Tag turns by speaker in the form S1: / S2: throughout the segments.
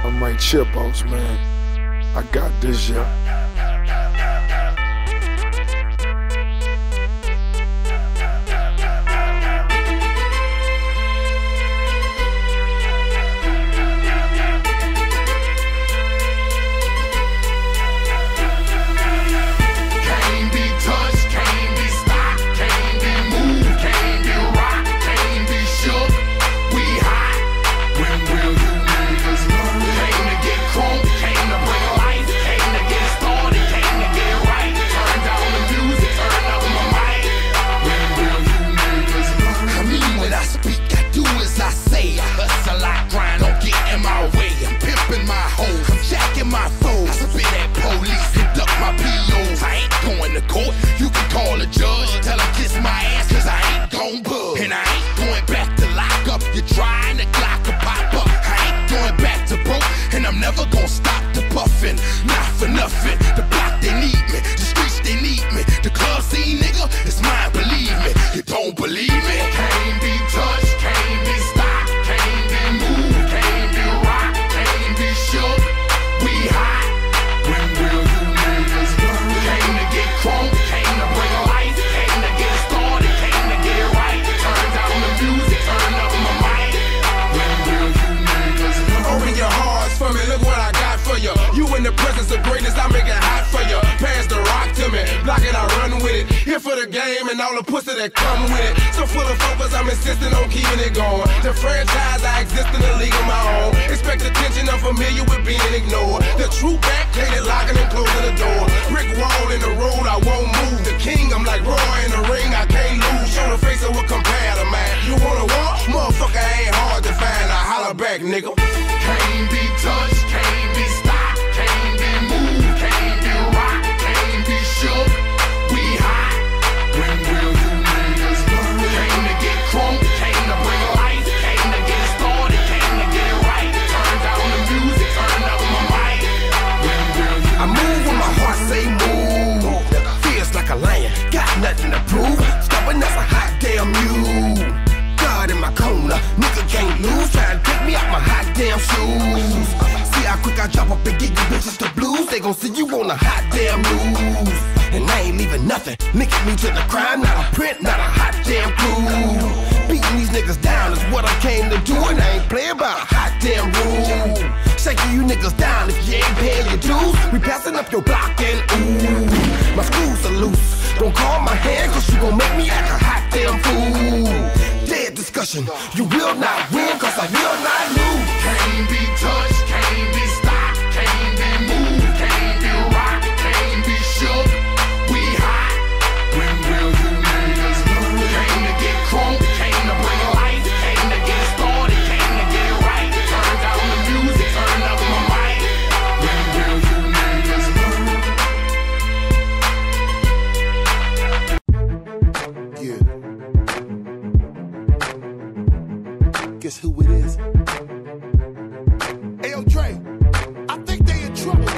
S1: I'm right chip boss, man. I got this, yeah.
S2: That come with it. So full of focus, I'm insisting on keeping it going. The franchise, I exist in a league of my own. Expect attention, I'm familiar with being ignored. The true back, plated locking and closing the door. Brick wall in the road, I won't move. The king, I'm like Roy in the ring, I can't lose. Show the face of what compare to man. You wanna walk? Motherfucker ain't hard to find. I holler back, nigga.
S3: Can't be touched, can't be stopped, can't be moved, can't be rocked, can't be shook. We hot. When will you niggas learn? Came to get crunk, came to bring life, came to get started, came to get it right. Turn down the music, turn up my mic. When will you
S2: I move when my heart say move. Feels like a lion, got nothing to prove. Stubborn as a hot damn mule. God in my corner, nigga can't lose. Try to take me out my hot damn shoes. See how quick I drop up and get you bitches the blues. They gon' see you on a hot damn news. And I ain't leaving nothing. Linking me to the crime, not a print, not a hot damn clue. Beating these niggas down is what I came to do, and I ain't playing by a hot damn rule. Shaking you niggas down if you ain't paying your dues. We passing up your block and ooh, my screws are loose. Don't call my hand, cause you gon' make me act a hot damn fool. Dead discussion, you will not win, cause I will not lose.
S3: Can't be touched, can't be stopped, can't be moved, can't be rocked, can't be shook. We hot. When will you niggas learn? Came to get crunk, came to bring life, came to get started, came to get it right. Turn down the music, turn up my mic. When will you niggas learn?
S4: Yeah. Guess who it is? Ayo, Dre, I think they in trouble.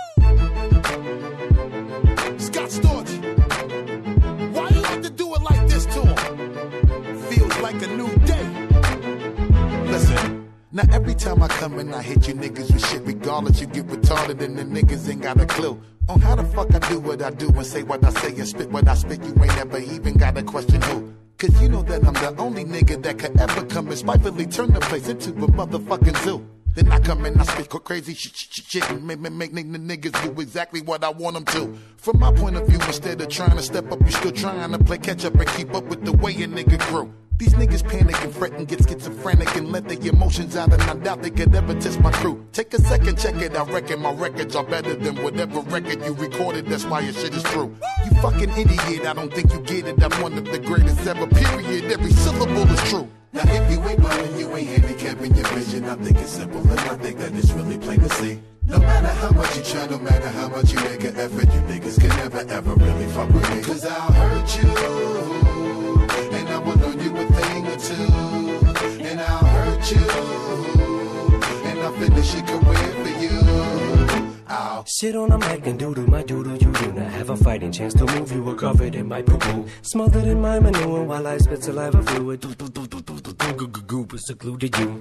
S4: Scott Storch, why you have to do it like this to him? Feels like a new day. Listen, now every time I come in, I hit you niggas with shit. Regardless, you get retarded and the niggas ain't got a clue on how the fuck I do what I do and say what I say and spit what I spit. You ain't never even got a question who. Cause you know that I'm the only nigga that could ever come and spitefully turn the place into a motherfucking zoo. Then I come in, I spit crazy shit and make niggas do exactly what I want them to. From my point of view, instead of trying to step up, you still trying to play catch up and keep up with the way a nigga grew. These niggas panic and fret and get schizophrenic and let their emotions out, and I doubt they could ever test my crew. Take a second, check it, I reckon my records are better than whatever record you recorded, that's why your shit is true. You fucking idiot, I don't think you get it, I'm one of the greatest ever, period, every syllable is true. Now if you ain't blind, you ain't handicapping your vision, I think it's simple and I think that it's really plain to see. No matter how much you try, no matter how much you make an effort, you niggas can never ever really fuck with me. Cause I'll hurt you, and I will learn you a thing or two, and I'll hurt you, and I'll finish your career for you. I'll
S5: sit on a mic and do my doodle you do not have a fighting chance to move. You were covered in my poo-poo, smothered in my manure while I spit saliva fluid. Goop is secluded you.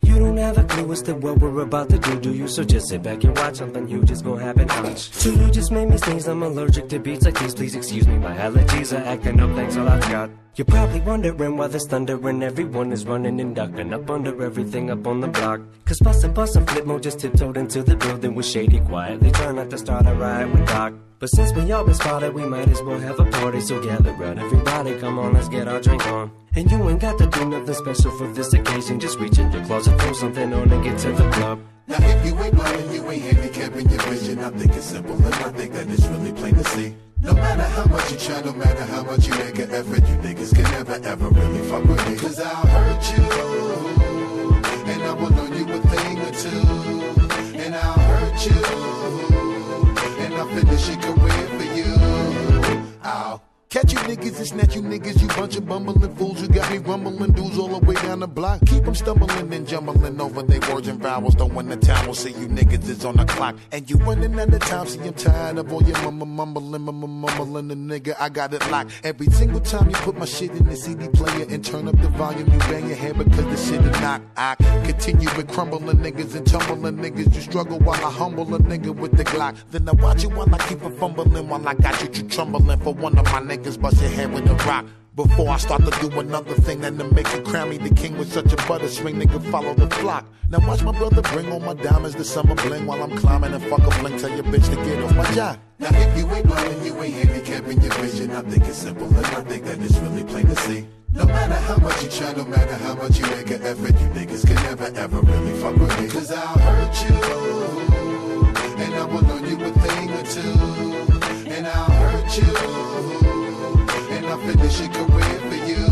S5: You don't have a clue as to what we're about to do you? So just sit back and watch, something huge is gonna happen. So you just made me sneeze, I'm allergic to beats like these. Please excuse me, my allergies are acting up, thanks all I've got. You're probably wondering why there's thunder and everyone is running and ducking up under everything up on the block. Cause Bustin' Flip Mode just tiptoed into the building with Shady quietly turned out to start a riot with Doc. But since we all been spotted, we might as well have a party. So gather round, everybody, come on, let's get our drink on. And you ain't got to do nothing special for this occasion. Just reach in your closet, throw something on and get to the club.
S4: Now if you ain't blind, you ain't handicapping your vision. I think it's simple and I think that it's really plain to see. No matter how much you try, no matter how much you make an effort, you niggas can never ever really fuck with me. Cause I'll hurt you, and I will learn you a thing or two. And I'll hurt you, and I'll finish your career for you. I'll catch you niggas and snatch you niggas, you bunch of bumbling fools. You got me rumbling dudes all the way down the block. Keep them stumbling and jumbling over their words and vowels. Don't win the town, we'll see you niggas is on the clock. And you running out of time, see I'm tired of all your mumbling the nigga, I got it locked. Every single time you put my shit in the CD player and turn up the volume, you bang your head because the shit is knocked. I continue with crumbling niggas and tumbling niggas. You struggle while I humble a nigga with the Glock. Then I watch you while I keep a fumbling, while I got you trembling for one of my niggas. Bust your head with a rock. Before I start to do another thing and to make you crown me the king with such a butter swing, nigga, follow the flock. Now watch my brother bring all my diamonds to summer bling while I'm climbing and fuck a blink. Tell your bitch to get off my job. Now if you ain't blind and you ain't handicapping your vision, I think it's simple and I think that it's really plain to see. No matter how much you try, no matter how much you make an effort, you niggas can never ever really fuck with me. Cause I'll hurt you, and I will learn you a thing or two. And I'll hurt you, and I'll finish your career for you.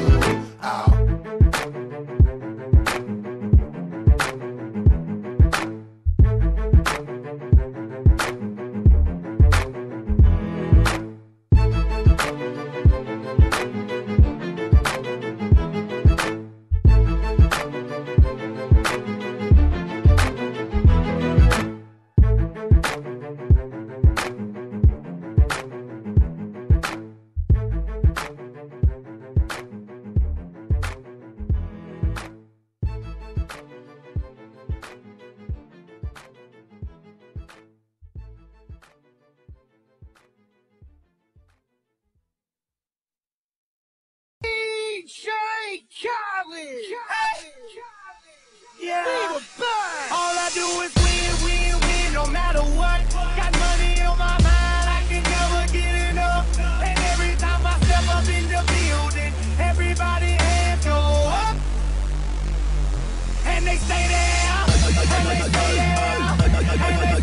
S2: Yeah. All I do is win, no matter what. Got money on my mind, I can never get enough. And every time I step up in the building, everybody hands go up. And they stay there, and they stay there, and they stay there.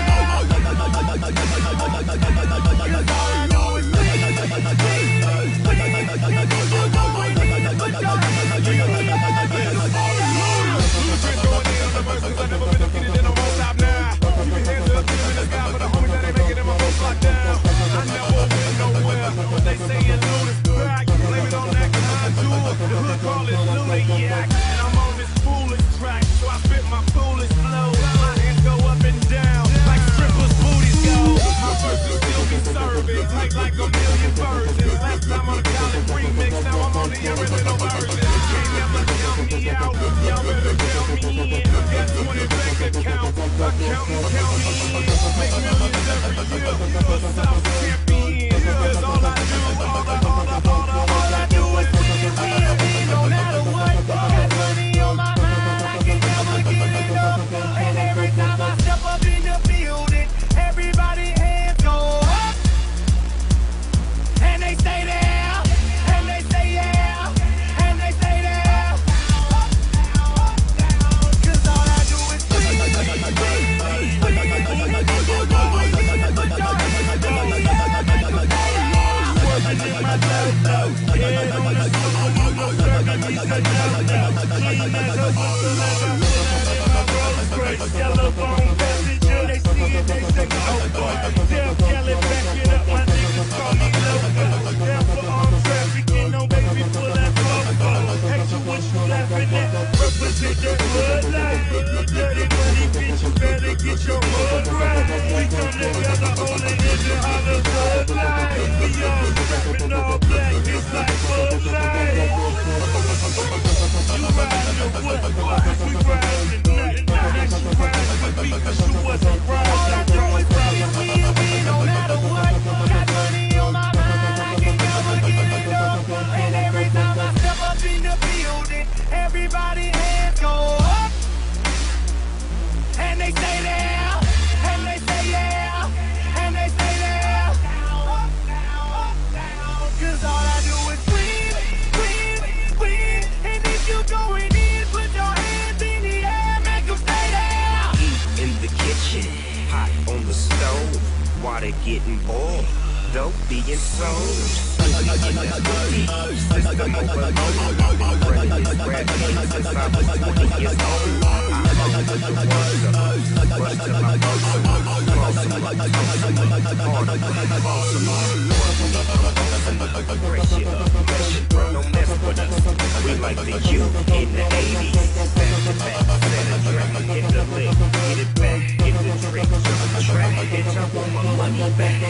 S2: Cause all I do is I've never been defeated and I won't stop now. You can hands up, get in the sky, but the homies that ain't making it, my folks locked down. I never went nowhere. They say it's Luda's back. Blame it on that cause I do it. The hood call it Luda-yak. And I'm on this foolish track, so I spit my foolish flow. My hands go up and down like strippers' booties go. My verse will still be serving, tight like a million versions. Last time on the college remix, now I'm on the original version. Can't never count me out, y'all better count me in. Got 20 bank accounts, I count me in. Make millions every year, a South champion. Cause all I do, all I do is win, no matter what. Got money on my mind, I can never get enough. And every time I step up in the building, everybody hands go up. And they stay there, and they stay yeah, and they stay there. Cause all I do is telephone messenger, they see it, they say, oh boy. Tell Kelly, back it up, my niggas call me loco. Therefore, I'm trafficking, no baby, pull that fofo. Ask you what you laughing at, represent that bloodline. Dirty money, bitch, you better get your hood right. We come together, only in the Hollywood line. We all rapping all black, it's like Bud Light. You riding
S6: Everybody hands go up, and they stay there, and they say yeah, and they stay there, up, down, 'cause all I do is win, win, win, and if you going in, put your hands in the air, make them stay there.
S7: Heat in the kitchen, hot on the stove, water getting boiled, dope being sold. System overloaded, running this rap game since I was 20 years old. I bust till my bones, no mess with us. We like the U in the 80s. Back to back, set a track, hit the lick, get it back, get the trick, track, bitch, I want my money back.